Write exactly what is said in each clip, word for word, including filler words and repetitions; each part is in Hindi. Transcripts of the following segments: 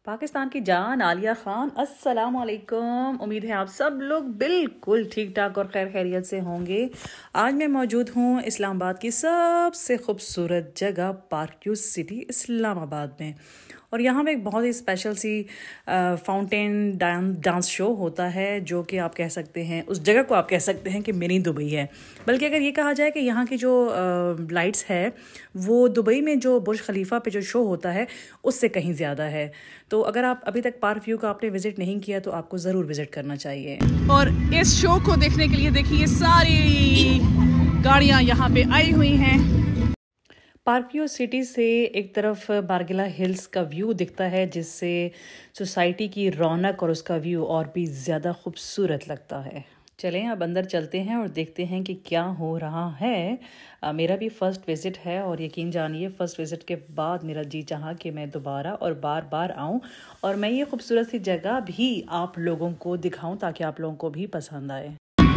पाकिस्तान की जान आलिया खान, अस्सलाम वालेकुम। उम्मीद है आप सब लोग बिल्कुल ठीक ठाक और खैर खैरियत से होंगे। आज मैं मौजूद हूँ इस्लामाबाद की सबसे खूबसूरत जगह पार्क व्यू सिटी इस्लामाबाद में, और यहाँ पे एक बहुत ही स्पेशल सी फाउंटेन डांस डांस शो होता है, जो कि आप कह सकते हैं उस जगह को आप कह सकते हैं कि मिनी दुबई है। बल्कि अगर ये कहा जाए कि यहाँ की जो लाइट्स है वो दुबई में जो बुर्ज खलीफा पे जो शो होता है उससे कहीं ज़्यादा है। तो अगर आप अभी तक पार्क व्यू का आपने विज़िट नहीं किया तो आपको ज़रूर विज़िट करना चाहिए। और इस शो को देखने के लिए देखिए सारी गाड़ियाँ यहाँ पे आई हुई हैं। पार्क व्यू सिटी से एक तरफ बारगिला हिल्स का व्यू दिखता है, जिससे सोसाइटी की रौनक और उसका व्यू और भी ज़्यादा खूबसूरत लगता है। चलें अब अंदर चलते हैं और देखते हैं कि क्या हो रहा है। आ, मेरा भी फ़र्स्ट विज़िट है और यकीन जानिए फ़र्स्ट विज़िट के बाद मेरा जी चाहा कि मैं दोबारा और बार बार आऊँ और मैं ये खूबसूरत सी जगह भी आप लोगों को दिखाऊँ ताकि आप लोगों को भी पसंद आए।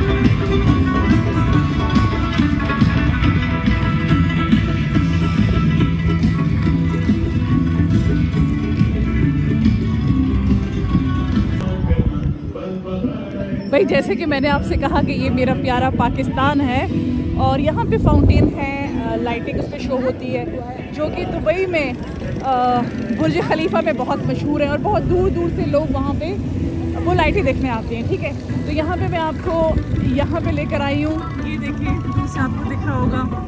भाई जैसे कि मैंने आपसे कहा कि ये मेरा प्यारा पाकिस्तान है और यहाँ पे फाउंटेन है, लाइटिंग उस पर शो होती है, जो कि दुबई में बुर्ज खलीफा में बहुत मशहूर है और बहुत दूर दूर से लोग वहाँ पे वो लाइटें देखने आते हैं। ठीक है, तो यहाँ पे मैं आपको यहाँ पे लेकर आई हूँ। ये देखिए, जैसे आपको दिख रहा होगा।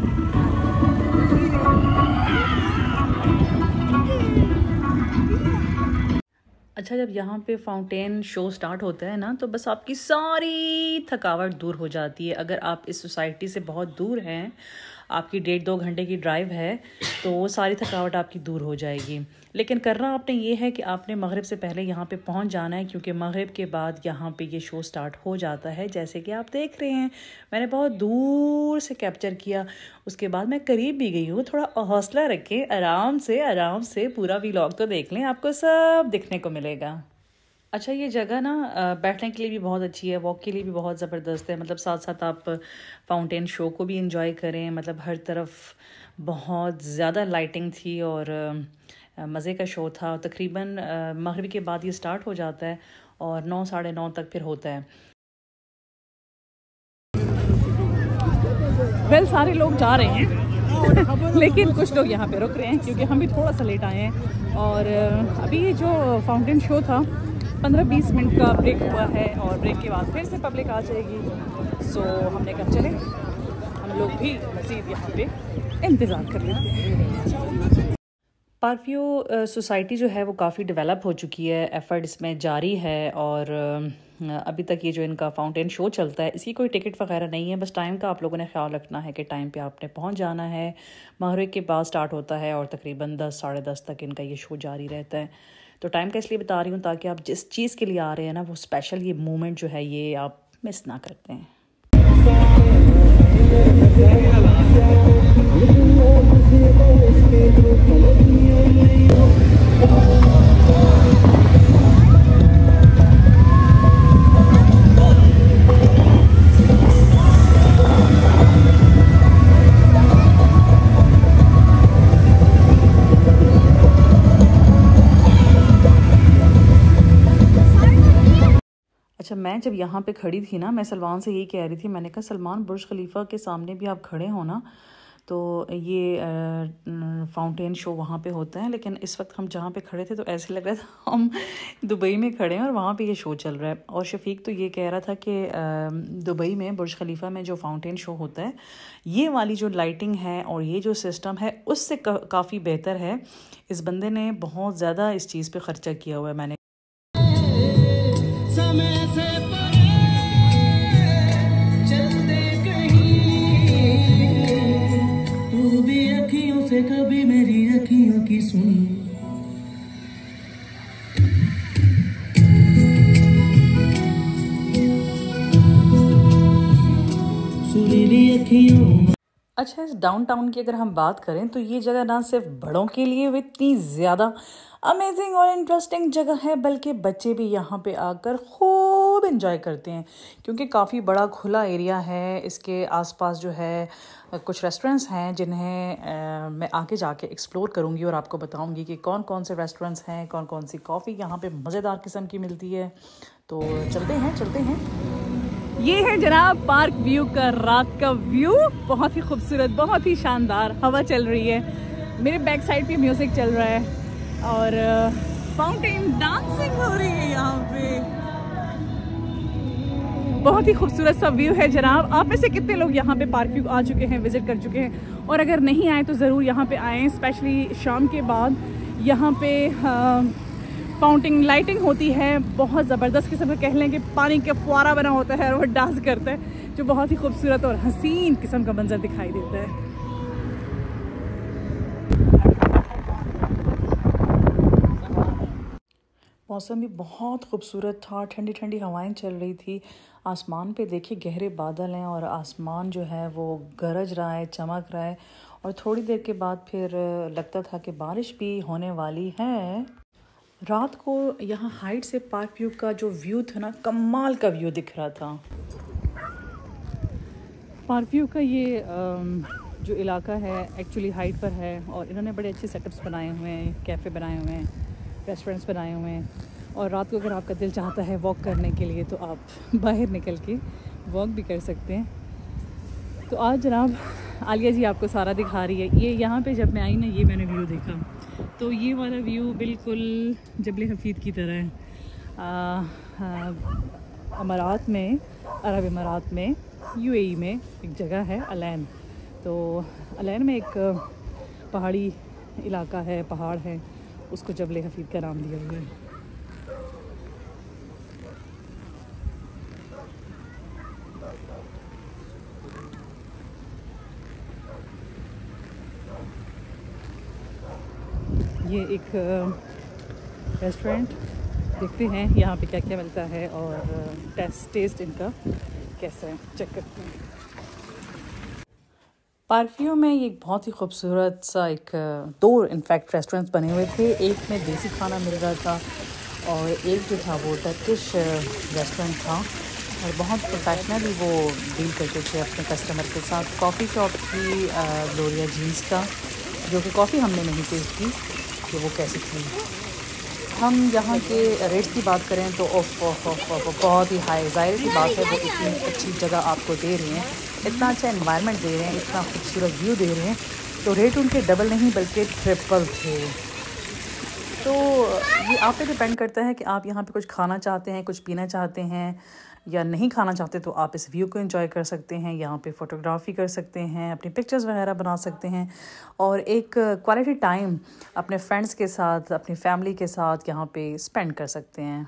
अच्छा, जब यहाँ पे फाउंटेन शो स्टार्ट होता है ना, तो बस आपकी सारी थकावट दूर हो जाती है। अगर आप इस सोसाइटी से बहुत दूर हैं, आपकी डेढ़ दो घंटे की ड्राइव है, तो वो सारी थकावट आपकी दूर हो जाएगी। लेकिन करना आपने ये है कि आपने मगरिब से पहले यहाँ पे पहुँच जाना है, क्योंकि मगरिब के बाद यहाँ पे ये शो स्टार्ट हो जाता है। जैसे कि आप देख रहे हैं, मैंने बहुत दूर से कैप्चर किया, उसके बाद मैं करीब भी गई हूँ। थोड़ा हौसला रखें, आराम से आराम से पूरा व्लॉग तो देख लें, आपको सब दिखने को मिलेगा। अच्छा, ये जगह ना बैठने के लिए भी बहुत अच्छी है, वॉक के लिए भी बहुत ज़बरदस्त है। मतलब साथ साथ आप फाउंटेन शो को भी इंजॉय करें। मतलब हर तरफ बहुत ज़्यादा लाइटिंग थी और मज़े का शो था। तकरीबन मगरिब के बाद ये स्टार्ट हो जाता है और नौ साढ़े नौ तक फिर होता है। वेल सारे लोग जा रहे हैं लेकिन कुछ लोग यहाँ पे रुक रहे हैं, क्योंकि हम भी थोड़ा सा लेट आए हैं। और अभी ये जो फाउंटेन शो था पंद्रह बीस मिनट का ब्रेक हुआ है और ब्रेक के बाद फिर से पब्लिक आ जाएगी। सो हमने कहा चले हम लोग भी मज़ीद यहाँ पे इंतज़ार कर लेते हैं। पार्क व्यू सोसाइटी जो है वो काफ़ी डेवलप हो चुकी है, एफ़र्ट इसमें जारी है। और अभी तक ये जो इनका फाउंटेन शो चलता है, इसकी कोई टिकट वगैरह नहीं है। बस टाइम का आप लोगों ने ख्याल रखना है कि टाइम पे आपने पहुंच जाना है। मगरिब के बाद स्टार्ट होता है और तकरीबन दस साढ़े दस तक इनका ये शो जारी रहता है। तो टाइम का इसलिए बता रही हूँ ताकि आप जिस चीज़ के लिए आ रहे हैं ना, वो स्पेशल ये मोमेंट जो है ये आप मिस ना करते हैं। अच्छा, मैं जब यहाँ पे खड़ी थी ना, मैं सलमान से यही कह रही थी, मैंने कहा सलमान बुर्ज खलीफा के सामने भी आप खड़े हो ना, तो ये फाउंटेन शो वहाँ पे होता है, लेकिन इस वक्त हम जहाँ पे खड़े थे तो ऐसे लग रहा था हम दुबई में खड़े हैं और वहाँ पे ये शो चल रहा है। और शफीक तो ये कह रहा था कि दुबई में बुर्ज खलीफा में जो फाउंटेन शो होता है, ये वाली जो लाइटिंग है और ये जो सिस्टम है उससे काफ़ी बेहतर है। इस बंदे ने बहुत ज़्यादा इस चीज़ पर ख़र्चा किया हुआ है। मैंने कभी मेरी अखियों की सुन, सुरीली अखियों। अच्छा, इस डाउनटाउन की अगर हम बात करें तो ये जगह ना सिर्फ बड़ों के लिए इतनी ज़्यादा अमेजिंग और इंटरेस्टिंग जगह है, बल्कि बच्चे भी यहाँ पे आकर खूब खूब एंजॉय करते हैं क्योंकि काफ़ी बड़ा खुला एरिया है। इसके आसपास जो है कुछ रेस्टोरेंट्स हैं जिन्हें आ, मैं आगे जाके एक्सप्लोर करूँगी और आपको बताऊँगी कि कौन कौन से रेस्टोरेंट्स हैं, कौन कौन सी कॉफ़ी यहाँ पे मज़ेदार किस्म की मिलती है। तो चलते हैं चलते हैं ये है जनाब पार्क व्यू का रात का व्यू, बहुत ही खूबसूरत, बहुत ही शानदार। हवा चल रही है, मेरे बैक साइड पे म्यूज़िक चल रहा है और फाउंटेन डांसिंग हो रही है यहाँ पे। बहुत ही खूबसूरत सा व्यू है जनाब। आप में से कितने लोग यहाँ पे पार्क व्यू आ चुके हैं, विज़िट कर चुके हैं? और अगर नहीं आए तो ज़रूर यहाँ पे आएँ, स्पेशली शाम के बाद। यहाँ पे फाउंटेन लाइटिंग होती है, बहुत ज़बरदस्त किस्म का, कह लें कि पानी का फुवारा बना होता है और वो डांस करता है, जो बहुत ही खूबसूरत और हसीन किस्म का मंजर दिखाई देता है। मौसम भी बहुत खूबसूरत था, ठंडी ठंडी हवाएं चल रही थी। आसमान पे देखिए गहरे बादल हैं और आसमान जो है वो गरज रहा है, चमक रहा है और थोड़ी देर के बाद फिर लगता था कि बारिश भी होने वाली है। रात को यहाँ हाइट से पार्क व्यू का जो व्यू था ना, कमाल का व्यू दिख रहा था। पार्क व्यू का ये जो इलाका है एक्चुअली हाइट पर है और इन्होंने बड़े अच्छे सेटअप्स बनाए हुए हैं, कैफ़े बनाए हुए हैं, रेस्टोरेंट्स बनाए हुए हैं। और रात को अगर आपका दिल चाहता है वॉक करने के लिए तो आप बाहर निकल के वॉक भी कर सकते हैं। तो आज जनाब आलिया जी आपको सारा दिखा रही है। ये यहाँ पे जब मैं आई ना, ये मैंने व्यू देखा, तो ये वाला व्यू बिल्कुल जबल हफीद की तरह है। अमारात में, अरब अमारात में, यूएई में एक जगह है अलैन। तो अलैन में एक पहाड़ी इलाका है, पहाड़ है, उसको जबल हफीद का नाम दिया हुआ है। ये एक रेस्टोरेंट, देखते हैं यहाँ पे क्या क्या मिलता है और टेस्ट टेस्ट इनका कैसा है, चेक करते हैं। पार्क में ये एक बहुत ही खूबसूरत सा एक दो इनफैक्ट रेस्टोरेंट्स बने हुए थे। एक में देसी खाना मिल रहा था और एक जो था वो टर्किश रेस्टोरेंट था और बहुत प्रोफेशनली वो डील करते थे अपने कस्टमर के साथ। कॉफ़ी शॉप थी ग्लोरिया जीन्स का, जो कि कॉफ़ी हमने नहीं टेस्ट की कि वो कैसी थी। हम यहाँ के रेट की बात करें तो ऑफ बहुत ही हाई, ज़ाहिर सी बात है वो इतनी अच्छी जगह आपको दे रही हैं, इतना अच्छा एनवायरनमेंट दे रहे हैं, इतना खूबसूरत व्यू दे रहे हैं, तो रेट उनके डबल नहीं बल्कि ट्रिपल थे। तो ये आप पे डिपेंड करता है कि आप यहाँ पे कुछ खाना चाहते हैं, कुछ पीना चाहते हैं या नहीं खाना चाहते, तो आप इस व्यू को एंजॉय कर सकते हैं। यहाँ पे फ़ोटोग्राफी कर सकते हैं, अपनी पिक्चर्स वगैरह बना सकते हैं और एक क्वालिटी टाइम अपने फ्रेंड्स के साथ, अपनी फैमिली के साथ यहाँ पे स्पेंड कर सकते हैं।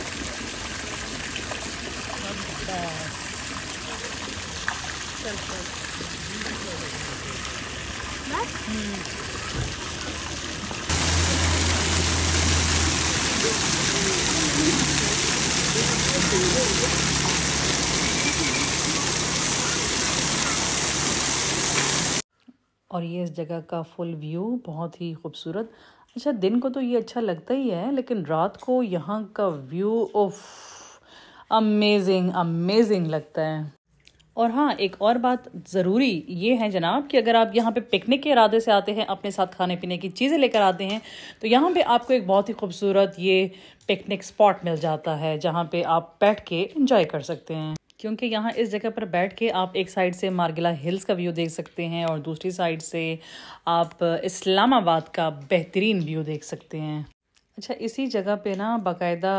और ये इस जगह का फुल व्यू बहुत ही खूबसूरत। अच्छा, दिन को तो ये अच्छा लगता ही है, लेकिन रात को यहाँ का व्यू ऑफ अमेजिंग अमेजिंग लगता है। और हाँ, एक और बात ज़रूरी ये है जनाब कि अगर आप यहाँ पे पिकनिक के इरादे से आते हैं, अपने साथ खाने पीने की चीज़ें लेकर आते हैं, तो यहाँ पे आपको एक बहुत ही खूबसूरत ये पिकनिक स्पॉट मिल जाता है जहाँ पे आप बैठ के एंजॉय कर सकते हैं। क्योंकि यहाँ इस जगह पर बैठ के आप एक साइड से मार्गिला हिल्स का व्यू देख सकते हैं और दूसरी साइड से आप इस्लामाबाद का बेहतरीन व्यू देख सकते हैं। अच्छा, इसी जगह पे ना बाकायदा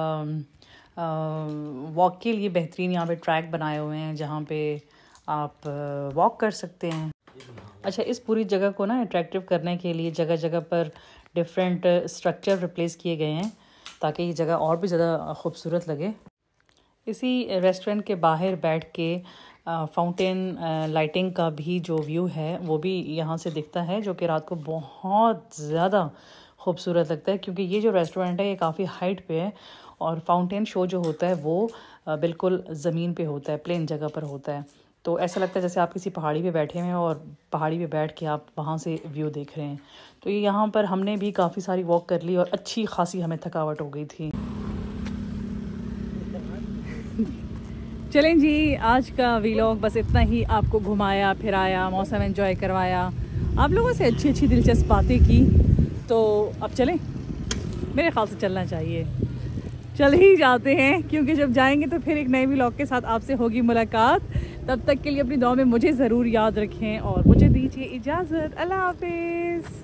वॉक के लिए बेहतरीन यहाँ पे ट्रैक बनाए हुए हैं जहाँ पे आप वॉक कर सकते हैं। अच्छा, इस पूरी जगह को ना अट्रैक्टिव करने के लिए जगह जगह पर डिफरेंट स्ट्रक्चर रिप्लेस किए गए हैं ताकि ये जगह और भी ज़्यादा खूबसूरत लगे। इसी रेस्टोरेंट के बाहर बैठ के फाउंटेन लाइटिंग का भी जो व्यू है वो भी यहाँ से दिखता है, जो कि रात को बहुत ज़्यादा खूबसूरत लगता है। क्योंकि ये जो रेस्टोरेंट है ये काफ़ी हाइट पे है और फाउंटेन शो जो होता है वो बिल्कुल ज़मीन पे होता है, प्लेन जगह पर होता है। तो ऐसा लगता है जैसे आप किसी पहाड़ी पे बैठे हुए हैं और पहाड़ी पे बैठ के आप वहाँ से व्यू देख रहे हैं। तो ये यहाँ पर हमने भी काफ़ी सारी वॉक कर ली और अच्छी खासी हमें थकावट हो गई थी। चलें जी, आज का व्लॉग बस इतना ही। आपको घुमाया फिराया, मौसम एंजॉय करवाया, आप लोगों से अच्छी अच्छी दिलचस्प बातें की। तो अब चलें, मेरे ख्याल से चलना चाहिए। चल ही जाते हैं, क्योंकि जब जाएंगे तो फिर एक नए व्लॉग के साथ आपसे होगी मुलाकात। तब तक के लिए अपनी दुआ में मुझे ज़रूर याद रखें और मुझे दीजिए इजाज़त। अल्लाह हाफिज़।